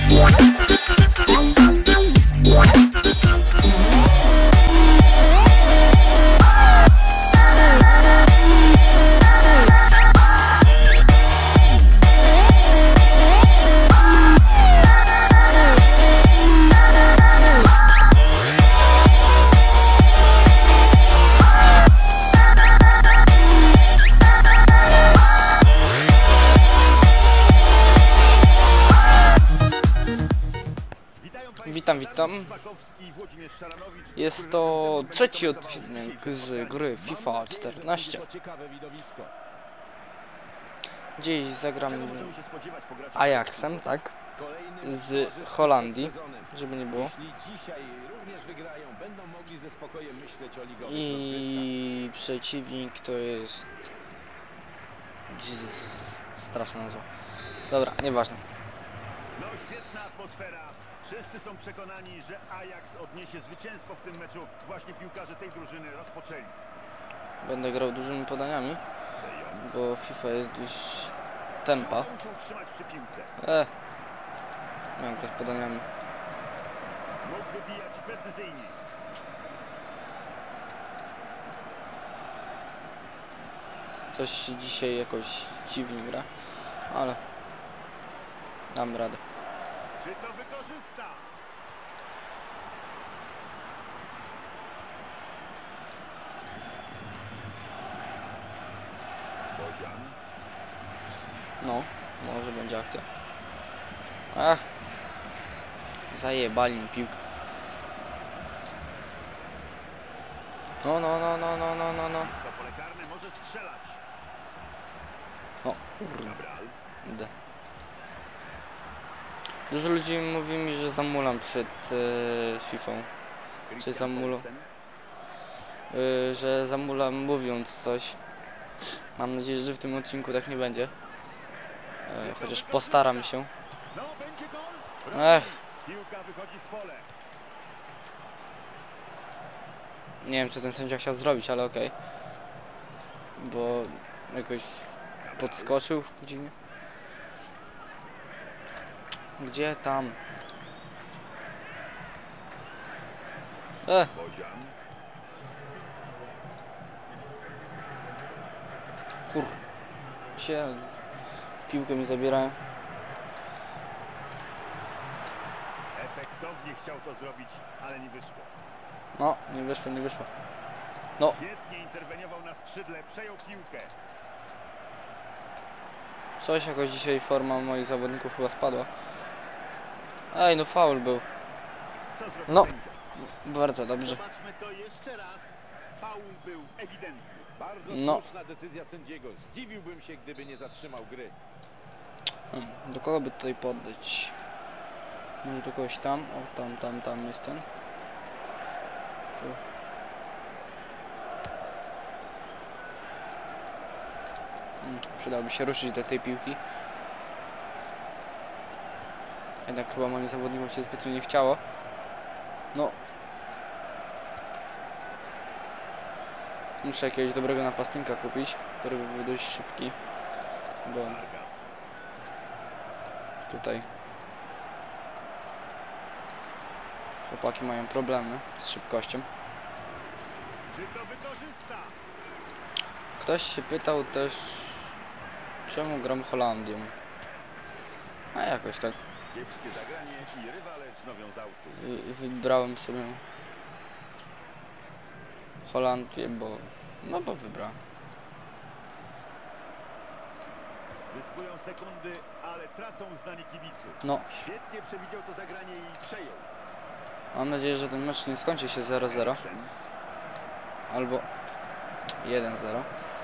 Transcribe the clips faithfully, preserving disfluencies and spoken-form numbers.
Witam, witam. Jest to trzeci odcinek z gry FIFA czternaście. Dziś zagram Ajaxem, tak? Z Holandii, żeby nie było. I przeciwnik to jest... Jesus, straszna nazwa. Dobra, nieważne. No, świetna atmosfera. Wszyscy są przekonani, że Ajax odniesie zwycięstwo w tym meczu. Właśnie piłkarze tej drużyny rozpoczęli. Będę grał dużymi podaniami, bo FIFA jest dość tempa. E, miałem grać podaniami. Mógł wybijać precyzyjnie. Coś się dzisiaj jakoś dziwnie gra, ale dam radę. Czy to wykorzysta? No, może będzie akcja. Ach, zajebali mi piłkę. No, no, no, no, no, no, no, no. Pole karne może strzelać. O, kurde. Dużo ludzi mówi mi, że zamulam przed e, FIFA. Czy zamulam? E, że zamulam mówiąc coś. Mam nadzieję, że w tym odcinku tak nie będzie. E, chociaż postaram się. Ech. Nie wiem, co ten sędzia chciał zrobić, ale okej. Okay. Bo jakoś podskoczył dziwnie. Gdzie tam? E! Kur... się... piłkę mi zabierają. Efektownie chciał to zrobić, ale nie wyszło. No, nie wyszło, nie wyszło. No. Świetnie interweniował na skrzydle, przejął piłkę. Coś jakoś dzisiaj forma moich zawodników chyba spadła. Ej, no faul był. No, bardzo dobrze. Zobaczmy to jeszcze raz. Faul był ewidentny. Bardzo no. słuszna decyzja sędziego. Zdziwiłbym się, gdyby nie zatrzymał gry. Hmm, do kogo by tutaj poddać? Może do kogoś tam? O, tam, tam, tam jest ten. Ko hmm, przydałoby się ruszyć do tej piłki. Jednak chyba moim zawodnikom się zbytnio nie chciało. No. Muszę jakiegoś dobrego napastnika kupić, który by był dość szybki. Bo tutaj chłopaki mają problemy z szybkością. Czy to wykorzysta? Ktoś się pytał też, czemu gram Holandią. A jakoś tak. Kiepskie zagranie i rywale wznowią z autu. Wy, wybrałem sobie Holandię, bo... no bo wybrałem. Zyskują sekundy, ale tracą uznanie kibiców. No. Świetnie przewidział to zagranie i przejął. Mam nadzieję, że ten mecz nie skończy się zero zero. Albo jeden zero.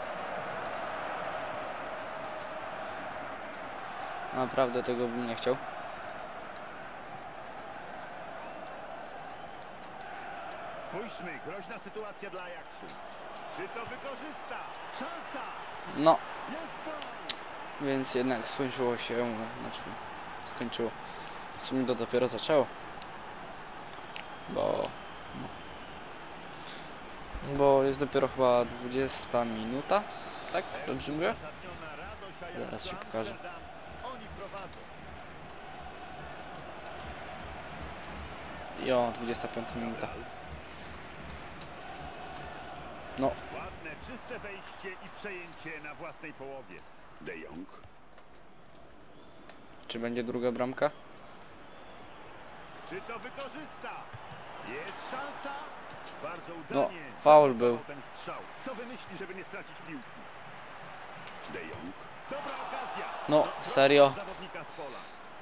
Naprawdę tego bym nie chciał. Spójrzmy, groźna sytuacja dla Ajaxu. Czy to wykorzysta? Szansa! No. Jest to! Więc jednak skończyło się, znaczy skończyło. W sumie to dopiero zaczęło. Bo... No. Bo jest dopiero chyba dwudziesta minuta. Tak? Dobrze mówię? Zaraz się pokażę. Jo, dwudziesta piąta minuta. No, Ładne, czyste wejście i przejęcie na własnej połowie. De Jong. czy będzie druga bramka? Czy to wykorzysta? Jest szansa? Bardzo No, udanie. faul był. Ten strzał. Co wymyśli, żeby nie stracić piłki? De Jong. Dobra okazja. No, Prosto serio. do zawodnika z pola.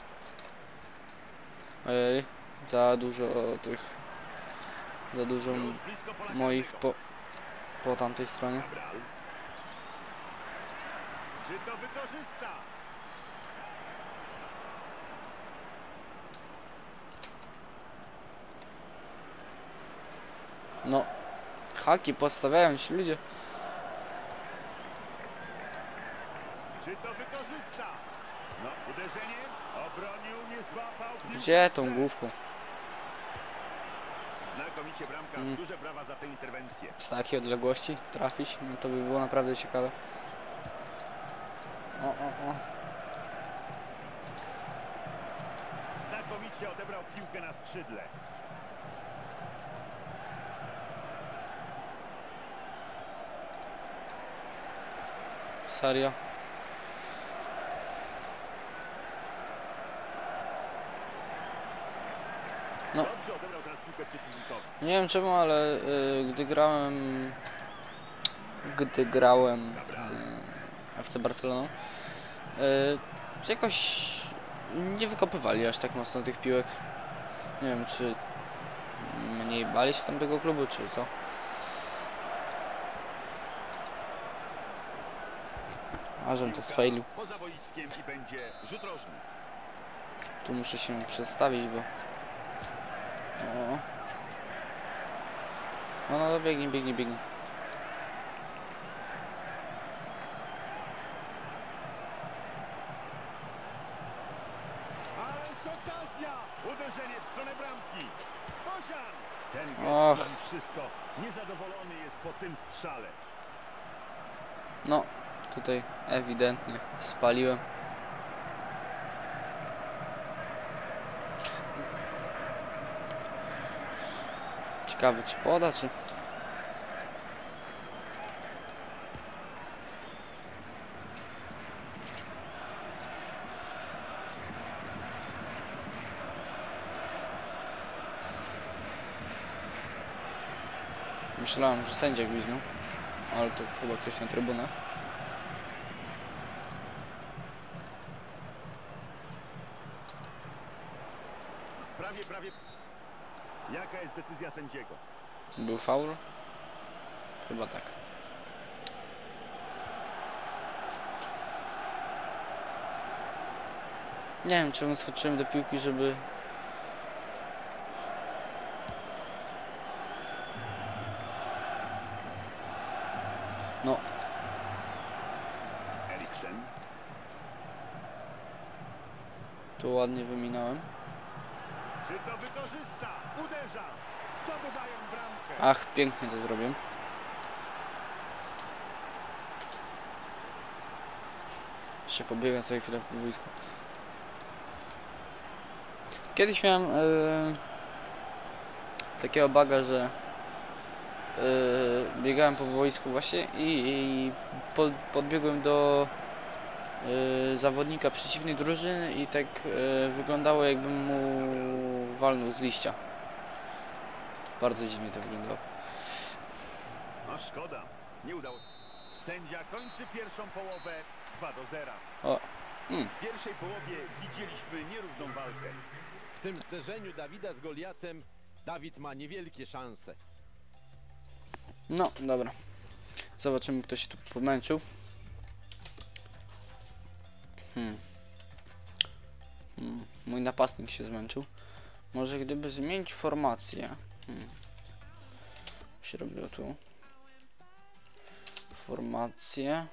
Ej, za dużo tych, za dużo Już blisko pola moich karnego. po, po tamtej stronie. Cabral. Czy to wykorzysta? No, haki podstawiają się ludzie. Czy to wykorzysta? No, uderzenie. Obronił, nie złapał. Piłka Gdzie w tą grze. główką? Znakomicie bramkarz. Mm. Duże brawa za tę interwencję. Z takiej odległości trafić? No to by było naprawdę ciekawe. O, o, o. Znakomicie odebrał piłkę na skrzydle. Serio? No. Dobrze odebrał teraz piłkę przeciwnikowi. Nie wiem czemu, ale y, gdy grałem gdy grałem y, F C Barceloną, y, jakoś nie wykopywali aż tak mocno tych piłek. Nie wiem, czy mniej bali się tamtego klubu, czy co. A żem to sfailił. Poza boiskiem i będzie rzut rożny. Tu muszę się przestawić, bo... O. No, no, biegnij, biegnij, biegnij. Ależ okazja! Uderzenie w stronę bramki. Bozian! Ten gest Och. mówi wszystko. Niezadowolony jest po tym strzale. No, tutaj ewidentnie spaliłem. Ciekawe, czy poda, czy... Myślałem, że sędzia gwizdnął, ale to chyba ktoś na trybunach. Prawie, prawie. Jaka jest decyzja sędziego? Był faul? Chyba tak. Nie wiem, czemu skoczyłem do piłki, żeby... No, Eriksen. tu ładnie wyminąłem. Czy to wykorzysta? Uderza. Zdobywają bramkę. Ach, pięknie to zrobiłem. Jeszcze pobiegam sobie chwilę po boisku. Kiedyś miałem yy, takiego baga, że yy, biegałem po boisku właśnie i, i pod, podbiegłem do yy, zawodnika przeciwnej drużyny i tak yy, wyglądało, jakbym mu walnął z liścia. Bardzo dziwnie to wyglądało. No szkoda. Nie udało się. Sędzia kończy pierwszą połowę dwa do zera. O, mm. W pierwszej połowie widzieliśmy nierówną walkę. W tym zderzeniu Dawida z Goliatem Dawid ma niewielkie szanse. No, dobra. Zobaczymy, kto się tu pomęczył. Hmm. Hmm. Mój napastnik się zmęczył. Może gdyby zmienić formację. Hmm. Się robiło tu. Formację.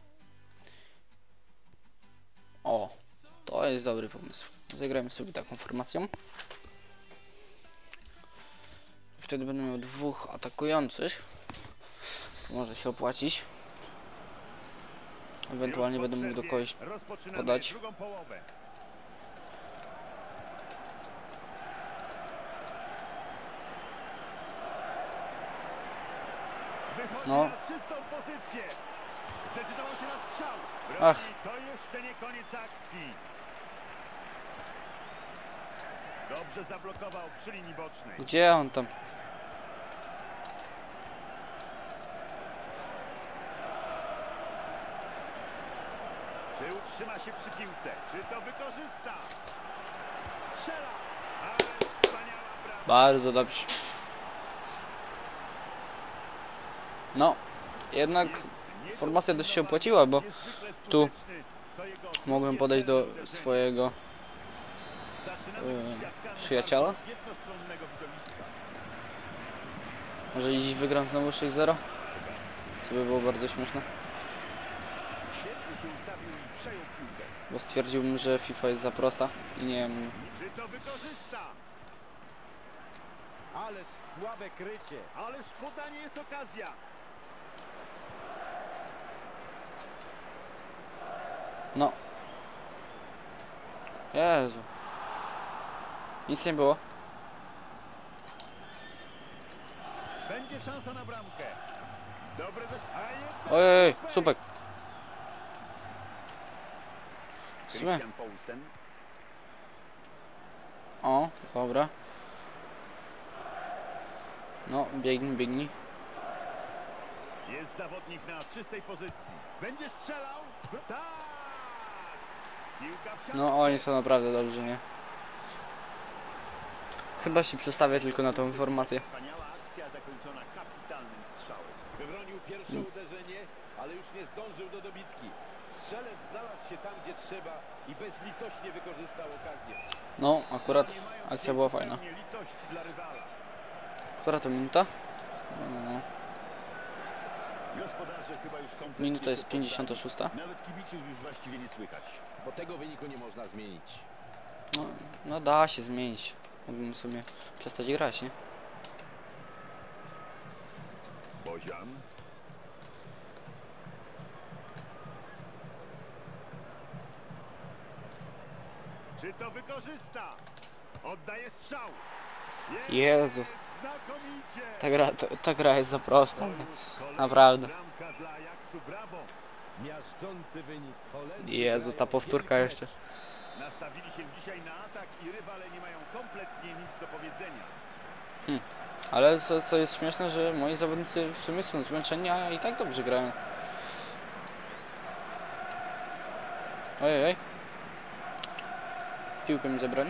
O, to jest dobry pomysł. Zagrajmy sobie taką formacją. Wtedy będę miał dwóch atakujących. To może się opłacić. Ewentualnie będę mógł do kogoś Rozpoczynamy podać. drugą połowę. No. Na czystą pozycję. Zdecydował się na strzał. Broni, Ach. to jeszcze nie koniec akcji. Dobrze zablokował przy linii bocznej. Gdzie on tam? Czy utrzyma się przy piłce? Czy to wykorzysta? Strzela! Ale wspaniała brama. Bardzo dobrze. No, jednak formacja dość się opłaciła, bo tu mogłem podejść do swojego yy, przyjaciela. Może dziś wygram znowu sześć zero? Co by było bardzo śmieszne. Świetnie się ustawił i przejął piłkę. Bo stwierdziłbym, że FIFA jest za prosta i nie wiem. Czy to wykorzysta? Ależ słabe krycie. Ależ podanie jest okazja. No. Jezu. Nic nie było. Będzie szansa na bramkę. Dobre dość. A jednak Ojej, słupek. W sumie. Christian Poulsen. O, dobra. No, biegnij, biegnij. Jest zawodnik na czystej pozycji. Będzie strzelał. Tak! Piłka w siatce. No, oni są naprawdę dobrzy, nie? Chyba się przestawię tylko na tą informację. Wspaniała akcja zakończona kapitalnym strzałem. Wybronił pierwsze uderzenie, ale już nie zdążył do dobitki. Strzelec znalazł się tam, gdzie trzeba i bezlitośnie wykorzystał okazję. No, akurat Nie mają akcja była fajna. zupełnie litości dla rywala. Która to minuta? No, no. Gospodarze chyba już kompletnie Minuta jest się pięćdziesiąta szósta. poddali. Nawet kibiców już właściwie nie słychać. Bo tego wyniku nie można zmienić. No, no da się zmienić. Mógłbym sobie przestać grać, nie? Bozian. Czy to wykorzysta? Oddaje strzał. Jest Jezu, znakomicie. ta gra, ta, ta gra jest za prosta. To Nie? już kolejna Naprawdę. bramka dla Ajaxu. Brawo. Miażdżący wynik. Holendrzy Jezu, ta grają powtórka wielki jeszcze. mecz. Nastawili się dzisiaj na atak i rywale nie mają kompletnie nic do powiedzenia. Ale co, co jest śmieszne, że moi zawodnicy w sumie są zmęczeni, a i tak dobrze grają. Ojej, oj. Piłkę mi zabrali.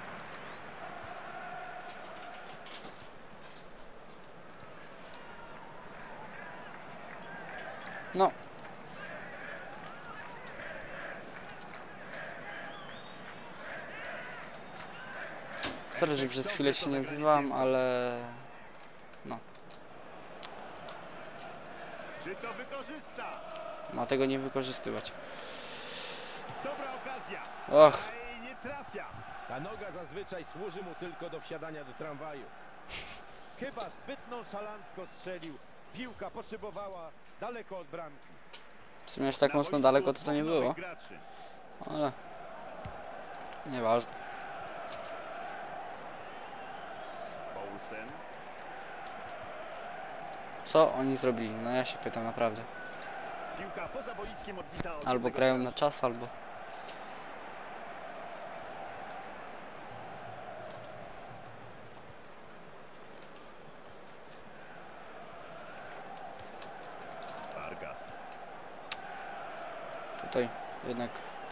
No. Sorry, że przez chwilę się nie nazywam, ale... No. Czy to wykorzysta? Ma tego nie wykorzystywać. Dobra okazja. Och. A jej nie trafia. Ta noga zazwyczaj służy mu tylko do wsiadania do tramwaju. Chyba zbyt nonszalancko strzelił. Piłka poszybowała daleko od bramki. W sumie aż tak Na mocno boisku daleko to, to nie dwóch było. nowych graczy. Ale... Nieważne. Poulsen. Co oni zrobili? No ja się pytam naprawdę. Piłka poza boiskiem odbita od Albo jednego grają gracza. na czas, albo... Vargas. Tutaj jednak...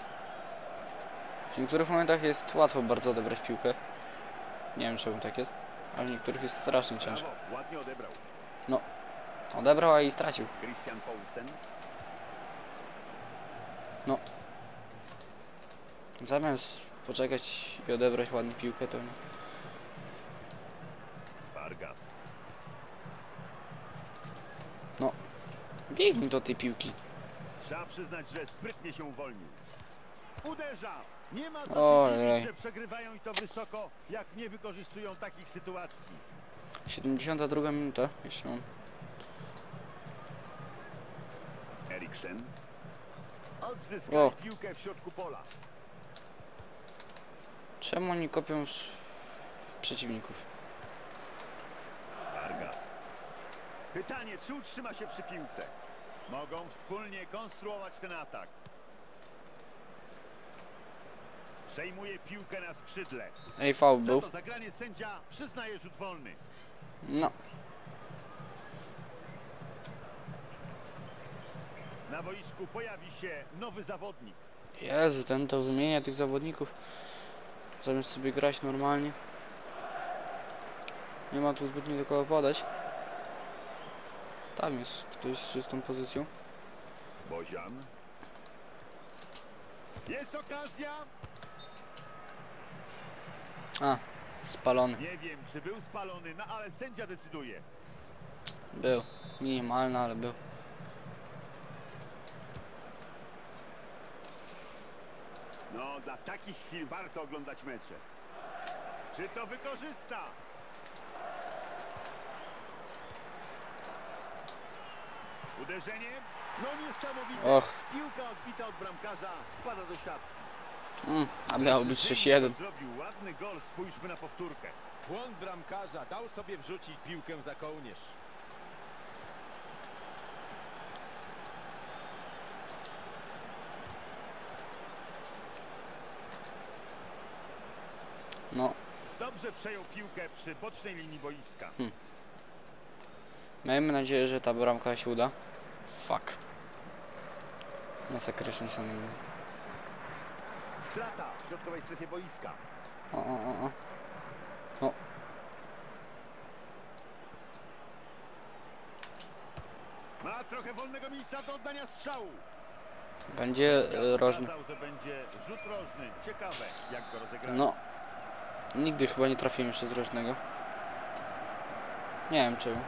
W niektórych momentach jest łatwo bardzo odebrać piłkę. Nie wiem czemu tak jest, ale w niektórych jest strasznie ciężko. Brawo, ładnie odebrał. Odebrał, a i stracił. Christian Poulsen. Zamiast poczekać i odebrać ładnie piłkę, to nie. Vargas. Biegnij do tej piłki. Trzeba przyznać, że sprytnie się uwolnił. Uderza. Nie ma co się Ojej. dziwić, że przegrywają i to wysoko, jak nie wykorzystują takich sytuacji. siedemdziesiąta druga minuta. Jeszcze mam. Eriksen. Odzyskali O. piłkę w środku pola. Czemu oni kopią z... przeciwników? Vargas. Pytanie, czy utrzyma się przy piłce? Mogą wspólnie konstruować ten atak. Przejmuje piłkę na skrzydle. Ej, faul Za był. to zagranie sędzia przyznaje rzut wolny. No. Na boisku pojawi się nowy zawodnik. Jezu, ten to wymienia tych zawodników. Zamiast sobie grać normalnie. Nie ma tu zbytnio do kogo podać. Tam jest ktoś z czystą pozycją. Bozian. Jest okazja. A, spalony. Nie wiem, czy był spalony, no ale sędzia decyduje. Był. Minimalny, ale był. No, dla takich chwil warto oglądać mecze. Czy to wykorzysta? Uderzenie? No niesamowite. Och. Piłka odbita od bramkarza spada do siatki. Mm, a miało być sześć jeden. Zrobił ładny gol, spójrzmy na powtórkę. Błąd bramkarza dał sobie wrzucić piłkę za kołnierz. No, Dobrze przejął piłkę przy bocznej linii boiska. miejmy nadzieję, że ta bramka się uda. Fuck. Masakrycznie są. Strata w środkowej strefie boiska. O, o, o, o. O, Ma trochę wolnego miejsca do oddania strzału. będzie e, rożny. Pokazał, że będzie rzut rożny. Ciekawe, jak go rozegrać. No. Nigdy chyba nie trafiłem jeszcze z rożnego. Nie wiem czemu.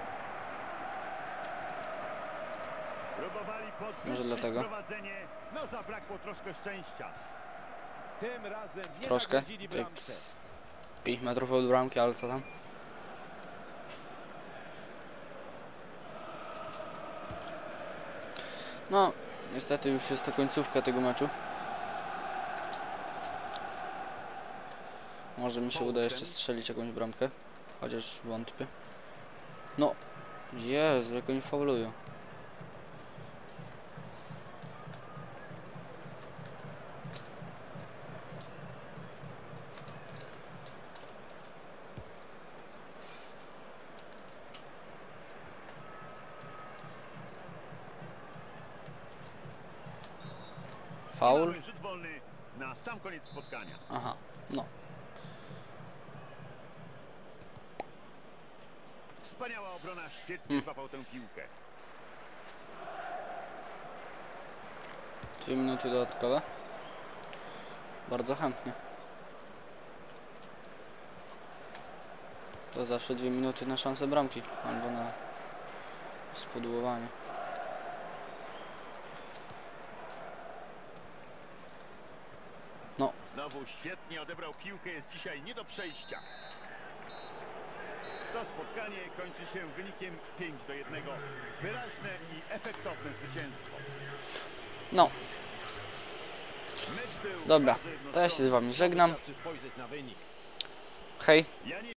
Próbowali podwyższyć Może dlatego. prowadzenie. No zabrakło troszkę szczęścia. Tym razem nie Troszkę. zagrodzili Tak bramce. z pięć metrów od bramki, ale co tam? No, niestety już jest to końcówka tego meczu. Może mi się uda jeszcze strzelić jakąś bramkę. Chociaż wątpię. No, Jezu, jak oni faulują. Faul? Mamy rzut wolny na sam koniec spotkania. Aha, no. Wspaniała obrona, świetnie Hmm. złapał tę piłkę. Dwie minuty dodatkowe. Bardzo chętnie. To zawsze dwie minuty na szansę bramki. Albo na spodłowanie. No, Znowu świetnie odebrał piłkę, jest dzisiaj nie do przejścia. To spotkanie kończy się wynikiem pięć do jednego. Wyraźne i efektowne zwycięstwo. no, Mecz był dobra. bardzo To ja się z wami żegnam. Wystarczy spojrzeć na wynik. Hej. Ja nie